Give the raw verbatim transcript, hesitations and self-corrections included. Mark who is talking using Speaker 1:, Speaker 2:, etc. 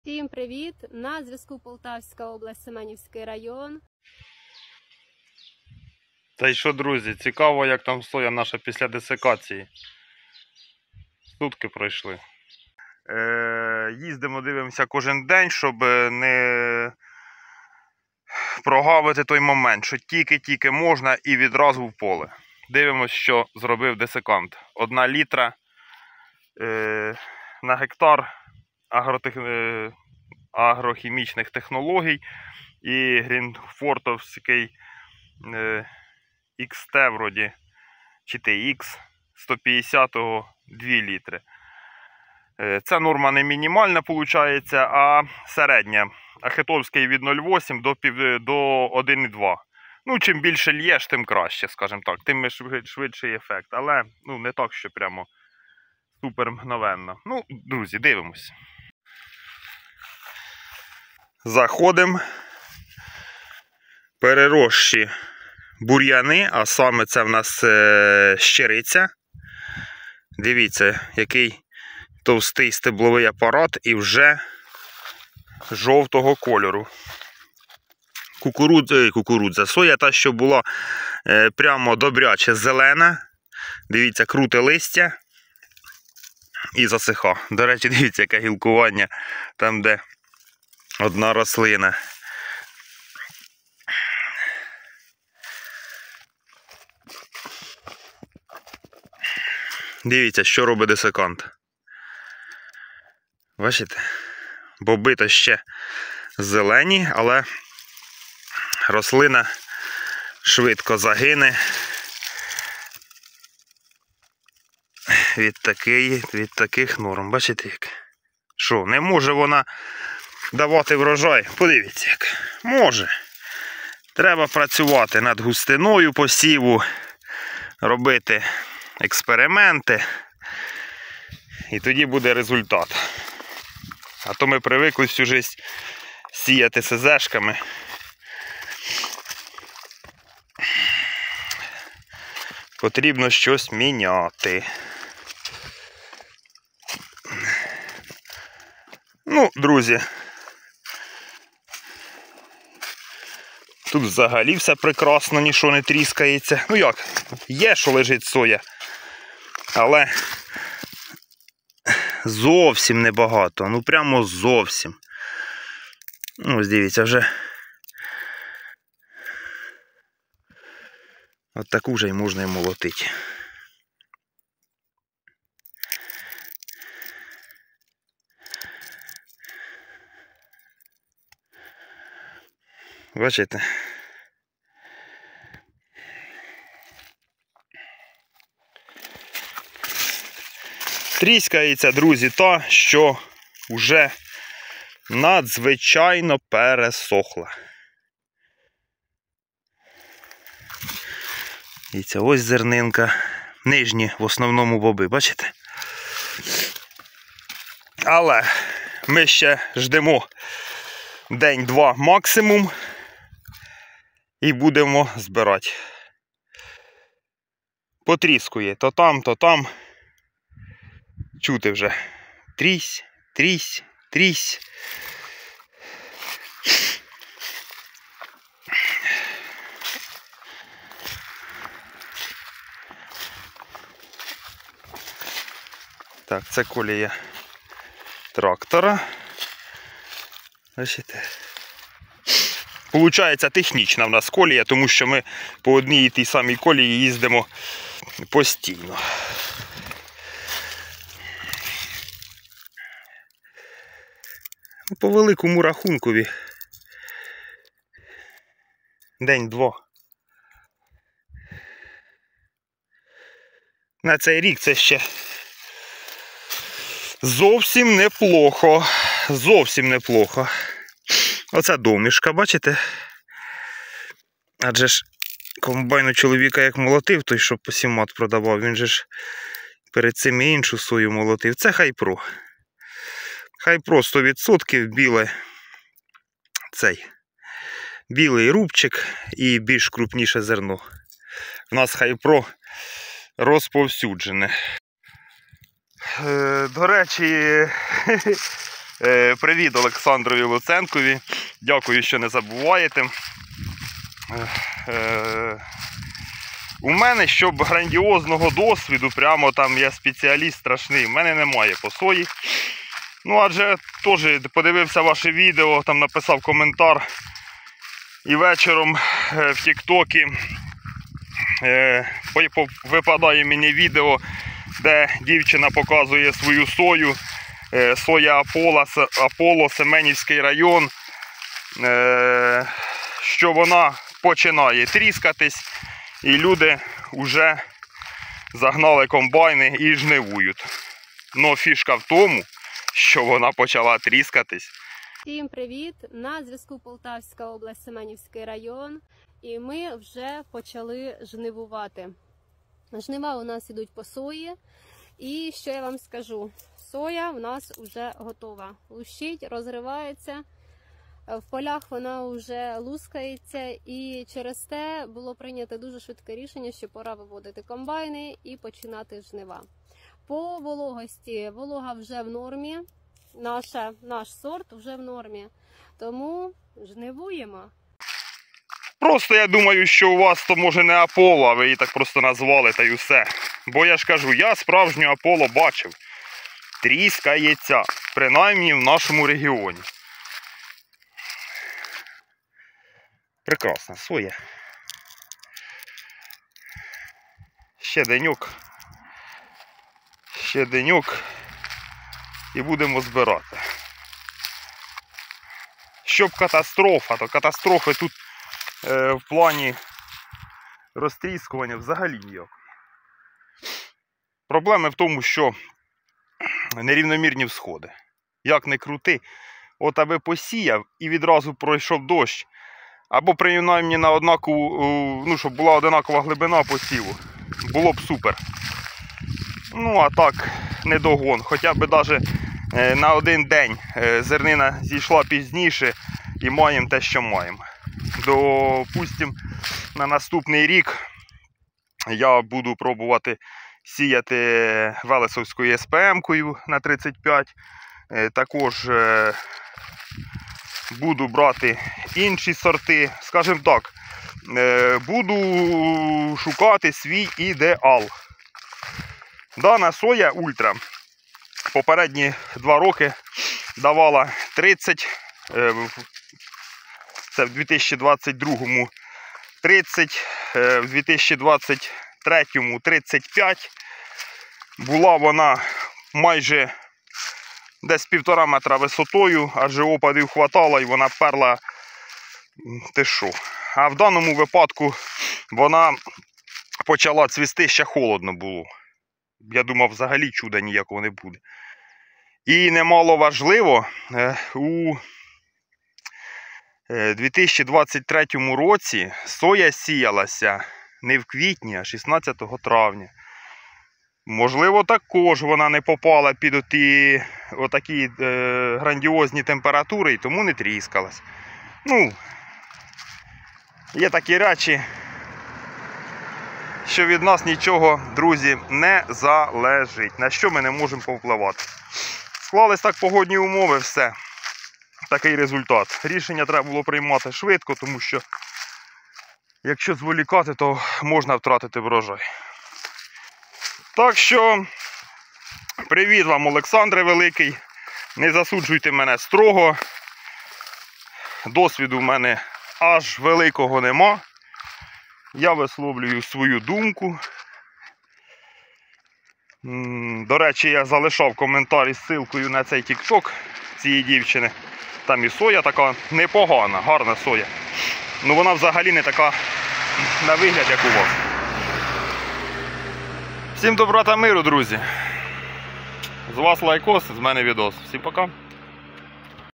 Speaker 1: Всім привіт! На зв'язку Полтавська область, Семенівський район.
Speaker 2: Та й що, друзі, цікаво, як там соя наша після десикації. Сутки пройшли. Е, їздимо, дивимося кожен день, щоб не прогавити той момент, що тільки-тільки можна і відразу в поле. Дивимося, що зробив десикант. Одна літра е, на гектар агротех... е, агрохімічних технологій і грінфортовський е, ікс те вроді, чи ти ікс сто п'ятдесят дві літри. Ця норма не мінімальна, виходить, а середня. Ахетовський від нуль цілих вісім до, до один цілих два. Ну, чим більше л'єш, тим краще, скажімо так. Тим швидший ефект. Але ну, не так, що прямо супер мгновенно. Ну, друзі, дивимось. Заходимо. Переросші бур'яни, а саме це в нас е, щириця. Дивіться, який товстий стебловий апарат і вже жовтого кольору. Кукурудза, кукурудза. Соя та, що була е, прямо добряче зелена. Дивіться, круте листя і засиха. До речі, дивіться, яке гілкування там, де одна рослина. Дивіться, що робить десикант. Бачите? Боби то ще зелені, але рослина швидко загине від, такої, від таких норм. Бачите як? Що, не може вона давати врожай? Подивіться як. Може. Треба працювати над густиною посіву, робити експерименти, і тоді буде результат. А то ми привикли всю життя сіяти СЗшками. Потрібно щось міняти. Ну, друзі, тут взагалі все прекрасно, нічого не тріскається. Ну як, є, що лежить соя, але зовсім небагато, ну прямо зовсім. Ну, ось дивіться, вже от таку вже й можна і молотити. Бачите? Тріскається, друзі, та, що вже надзвичайно пересохла. Дивіться, ось зернинка. Нижні в основному боби, бачите? Але ми ще ждемо день-два максимум і будемо збирати. Потріскує то там, то там. Чути вже. Трісь, трісь, трісь. Так, це колія трактора. Бачите? Получається технічна в нас колія, тому що ми по одній і тій самій колії їздимо постійно. По великому рахункові день-два. На цей рік це ще зовсім неплохо. Зовсім неплохо. Оце домішка, бачите? Адже ж комбайну чоловіка як молотив, той, що посівмат продавав, він же ж перед цим і іншу сою молотив. Це Хайпро. Хайпро сто відсотків біле, цей, білий рубчик і більш крупніше зерно. У нас Хайпро розповсюджене. Е, до речі, Е, привіт Олександрові Луценкові. Дякую, що не забуваєте. Е, е, у мене, щоб грандіозного досвіду, прямо там я спеціаліст страшний, в мене немає по сої. Ну, адже теж подивився ваше відео, там написав коментар. І вечором е, в тіктокі е, випадає мені відео, де дівчина показує свою сою. Е, соя Аполло, Аполло, Семенівський район. Е, що вона починає тріскатись. І люди вже загнали комбайни і жнивують. Но фішка в тому, що вона почала тріскатись.
Speaker 1: Всім привіт! На зв'язку Полтавська область, Семенівський район. І ми вже почали жнивувати. Жнива у нас ідуть по сої. І що я вам скажу? Соя у нас вже готова. Лущить, розривається. В полях вона вже лускається, і через те було прийнято дуже швидке рішення, що пора виводити комбайни і починати жнива. По вологості, волога вже в нормі, наша, наш сорт вже в нормі, тому жнивуємо.
Speaker 2: Просто я думаю, що у вас то може не Аполло, а ви її так просто назвали та й усе. Бо я ж кажу, я справжню Аполло бачив. Тріскається, принаймні в нашому регіоні. Прекрасна соя. Ще деньок. Ще деньок. І будемо збирати. Щоб катастрофа, то катастрофи тут е, в плані розтріскування взагалі ніяк. Проблеми в тому, що нерівномірні всходи. Як не крути, от аби посіяв і відразу пройшов дощ, або принаймні на однакову, ну, щоб була однакова глибина посіву, було б супер. Ну, а так, не догон. Хоча б навіть на один день зернина зійшла пізніше і маємо те, що маємо. Допустим, на наступний рік я буду пробувати сіяти Велесовською ес пе ем-кою на тридцять п'ять. Також буду брати інші сорти. Скажімо так, буду шукати свій ідеал. Дана соя ультра попередні два роки давала тридцять, це в дві тисячі двадцять другому тридцять, в дві тисячі двадцять третьому тридцять п'ять. Була вона майже десь півтора метра висотою, адже опадів хватало і вона перла те що. А в даному випадку вона почала цвісти, ще холодно було. Я думав, взагалі чуда ніякого не буде. І немало важливо, у дві тисячі двадцять третьому році соя сіялася не в квітні, а шістнадцятого травня. Можливо, також вона не попала під оті, отакі е, грандіозні температури і тому не тріскалась. Ну, є такі речі, що від нас нічого, друзі, не залежить. На що ми не можемо повпливати. Склались так погодні умови, все. Такий результат. Рішення треба було приймати швидко, тому що якщо зволікати, то можна втратити врожай. Так що, привіт вам, Олександре Великий. Не засуджуйте мене строго. Досвіду в мене аж великого нема. Я висловлюю свою думку. До речі, я залишав коментар із ссылкою на цей тік-ток цієї дівчини. Там і соя така непогана, гарна соя. Ну вона взагалі не така на вигляд, як у вас. Всім добра та миру, друзі. З вас лайкос, з мене відос. Всім пока.